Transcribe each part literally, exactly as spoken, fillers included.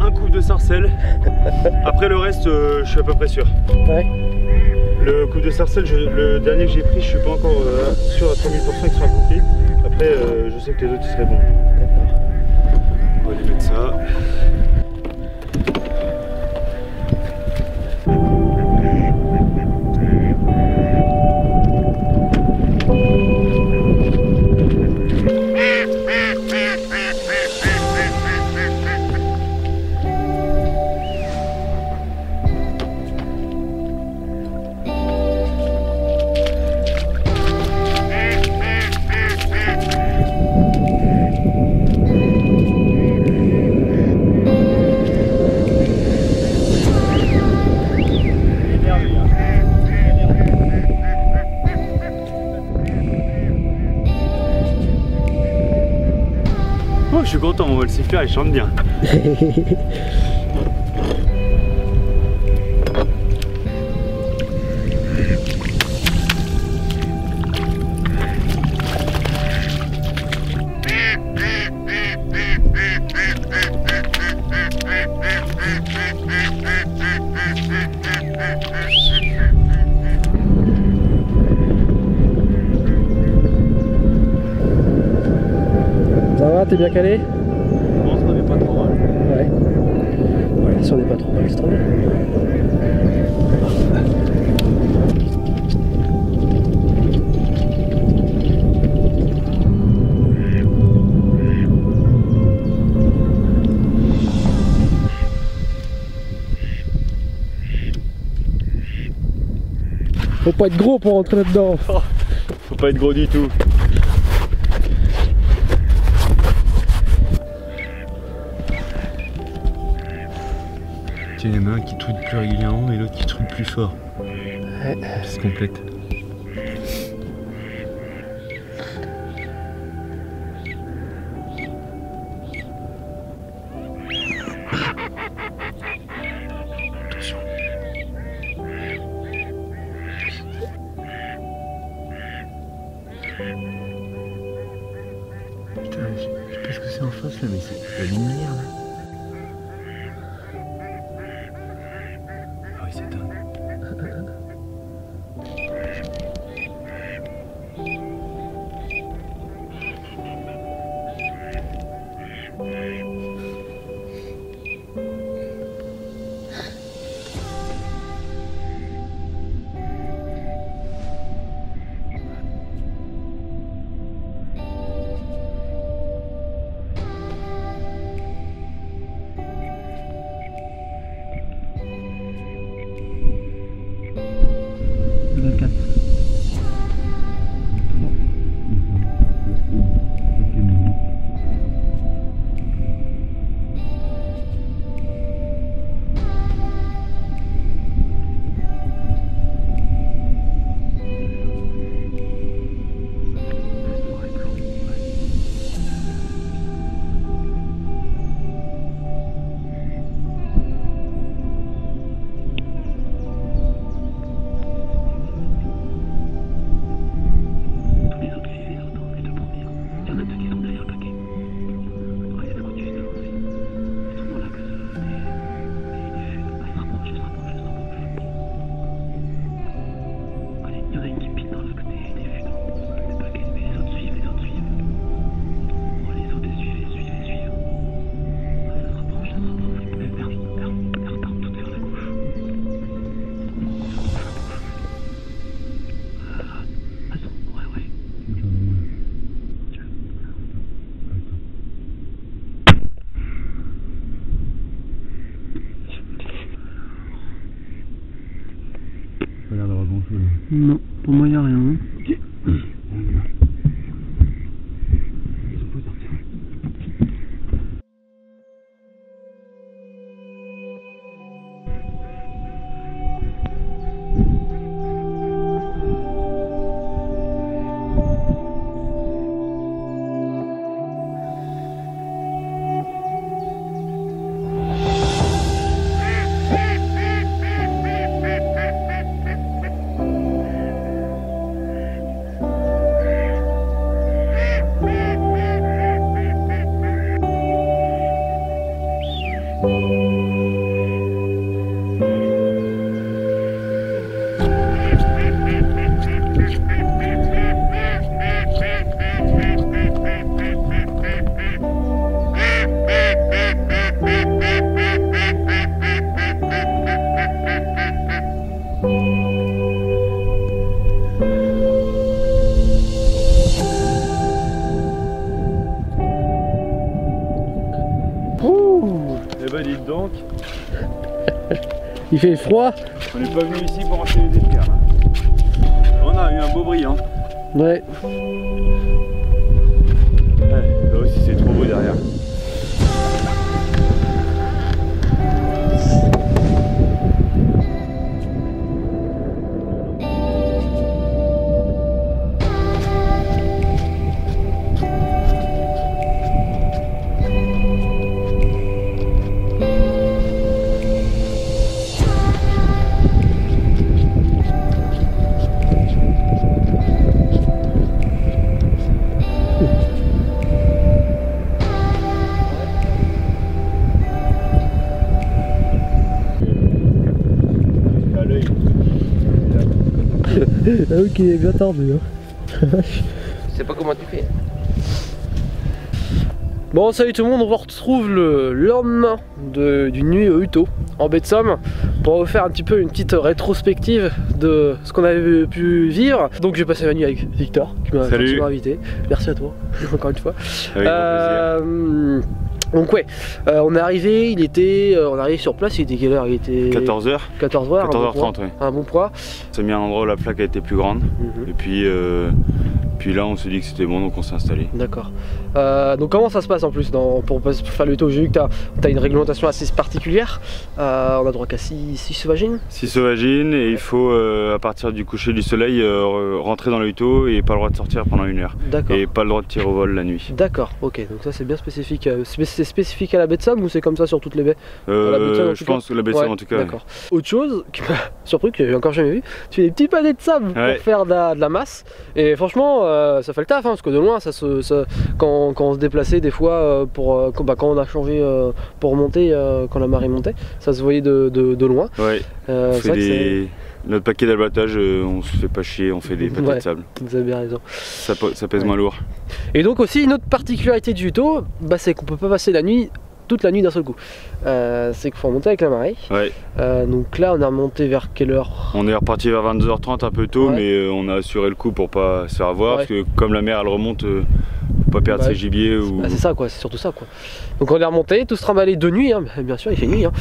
un couple de sarcelles. Après le reste, euh, je suis à peu près sûr. Ouais. Le couple de sarcelles, je, le dernier que j'ai pris, je suis pas encore euh, sûr à trois mille pour cent qu'il sera coupé. Après, euh, je sais que les autres ils seraient bons. On va lui mettre ça. Oh, je suis content, mon vol siffleur il chante bien. Ça va, t'es bien calé? Je pense qu'on n'est pas trop mal. Ouais. Ouais, si on n'est pas trop mal, c'est trop bien. Faut pas être gros pour rentrer là-dedans. Oh, faut pas être gros du tout. Tiens, il y en a un qui trude plus régulièrement et l'autre qui trude plus fort. Ouais. Ça se complète. Attention. Putain, je sais pas ce que c'est en face là, mais c'est la lumière là. Ah oui, c'est dingue. vingt-quatre. Pas l'air d'avoir grand chose. Non, pour moi il n'y a rien. Hein. Ok. Eh ben dites donc, Il fait froid. on n'est pas venu ici pour enchaîner des pierres. Hein. On a eu un beau brillant. Ouais. Ouais, là aussi c'est trop beau derrière. Ah oui, qu'il est bien tordu. Hein. Je sais pas comment tu fais. Bon, salut tout le monde, on vous retrouve le lendemain d'une nuit au Uto en baie de Somme pour vous faire un petit peu une petite rétrospective de ce qu'on avait pu vivre. Donc j'ai passé la nuit avec Victor qui m'a gentiment invité. Merci à toi, encore une fois. Avec euh, euh, donc ouais, euh, on est arrivé, il était, euh, on est arrivé sur place, il était quelle heure? Il était quatorze heures. quatorze heures, quatorze heures trente, un bon ouais. Un bon poids. On s'est mis à un endroit où la plaque a été plus grande. Mm-hmm. Et puis, euh, puis là on s'est dit que c'était bon, donc on s'est installé. D'accord. Euh, donc comment ça se passe en plus dans, pour, pour faire le Uto? J'ai vu que tu as, as une réglementation assez particulière. Euh, on a droit qu'à six sauvagines. six sauvagines et il faut euh, à partir du coucher du soleil euh, rentrer dans le Uto et pas le droit de sortir pendant une heure. D'accord. Et pas le droit de tirer au vol la nuit. D'accord, ok, donc ça c'est bien spécifique. C'est spécifique à la baie de Somme ou c'est comme ça sur toutes les baies? euh, la baie de Somme, Je pense que la baie de Somme en tout cas. D'accord. Ouais. Autre chose qui m'a surpris, que j'ai encore jamais vu, tu fais des petits paniers de sable ouais. pour faire de la, de la masse. Et franchement, euh, ça fait le taf, hein, parce que de loin, ça se, ça, quand, quand on se déplaçait des fois, euh, pour, euh, quand, bah, quand on a changé euh, pour monter, euh, quand la marée montait, ça se voyait de, de, de loin. Ouais. Euh, on fait des... Notre paquet d'abattage, euh, on se fait pas chier, on fait des pâtés ouais, de sable. Vous avez bien raison. Ça, ça pèse ouais. moins lourd. Et donc aussi, une autre particularité du Uto, bah, c'est qu'on peut pas passer la nuit, toute la nuit d'un seul coup. Euh, c'est qu'il faut remonter avec la marée. Ouais. Euh, donc là, on a remonté vers quelle heure? On est reparti vers vingt-deux heures trente, un peu tôt, ouais. mais euh, on a assuré le coup pour pas se faire avoir, ouais. parce que comme la mer elle remonte, euh, faut pas perdre bah, ses gibiers. Ou... Bah, c'est ça quoi, c'est surtout ça quoi. Donc on est remonté, tout se trimballer de nuit, hein, bien sûr, il fait nuit, hein,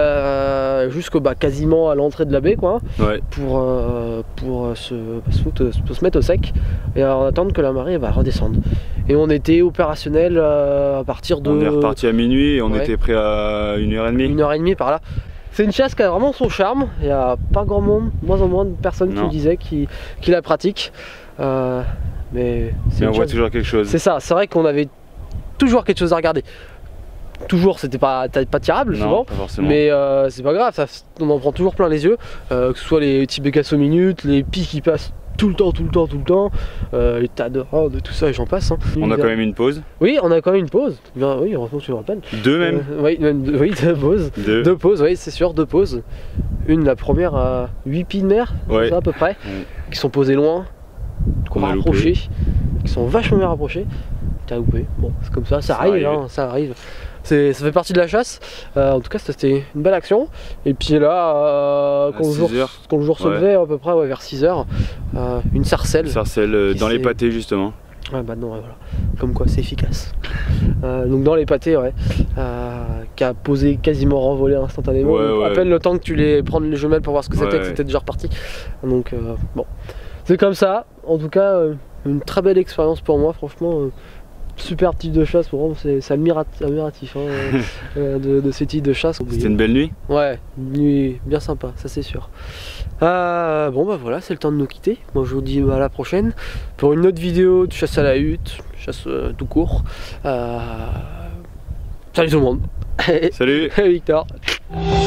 euh, jusqu'au bah, quasiment à l'entrée de la baie quoi, ouais. pour, euh, pour, se, pour se mettre au sec et en attendre que la marée va redescendre. Et on était opérationnel euh, à partir de... On est reparti à minuit et on ouais. était prêt à une heure et demie. Une heure et demie par là. C'est une chasse qui a vraiment son charme, il n'y a pas grand monde, moins en moins de personnes non. qui me disaient qui, qui la pratiquent. Euh, mais mais on voit toujours quelque chose. C'est ça, c'est vrai qu'on avait toujours quelque chose à regarder. Toujours, c'était pas, pas tirable non, souvent, pas forcément. Mais euh, c'est pas grave, ça, on en prend toujours plein les yeux, euh, que ce soit les petits bécasses aux minutes, les pies qui passent tout le temps, tout le temps, tout le temps, euh, les tas de oh, de tout ça et j'en passe. Hein. On a quand même une pause. Oui, on a quand même une pause. Bien, oui, heureusement que tu me rappelles. Deux même. Euh, oui, même deux, oui, deux pauses. Deux. Deux pauses, oui, c'est sûr, deux pauses. Une, la première à huit pieds de mer, ouais. ça, à peu près, ouais. qui sont posées loin, qu'on va rapprocher, qui sont vachement bien rapprochés. T'as loupé. Bon, c'est comme ça, ça, ça arrive, arrive. Hein, ça arrive. Ça fait partie de la chasse, euh, en tout cas c'était une belle action. Et puis là, euh, quand, le jour, quand le jour se levait ouais. à peu près ouais, vers six heures, euh, une sarcelle. Une sarcelle euh, dans les pâtés justement. Ouais bah non, ouais, voilà. Comme quoi c'est efficace. Euh, donc dans les pâtés, ouais, euh, qui a posé quasiment renvolé instantanément. Ouais, ouais. À peine le temps que tu les prendre les jumelles pour voir ce que c'était, ouais, que c'était déjà reparti. Donc euh, bon, c'est comme ça. En tout cas, euh, une très belle expérience pour moi, franchement. Euh, super type de chasse, c'est admiratif hein, euh, de, de ces types de chasse. C'était une belle nuit? Ouais, une nuit bien sympa, ça c'est sûr. Euh, bon bah voilà, c'est le temps de nous quitter. Moi je vous dis à la prochaine pour une autre vidéo de chasse à la hutte, chasse euh, tout court. Euh... Salut tout le monde. Salut Victor.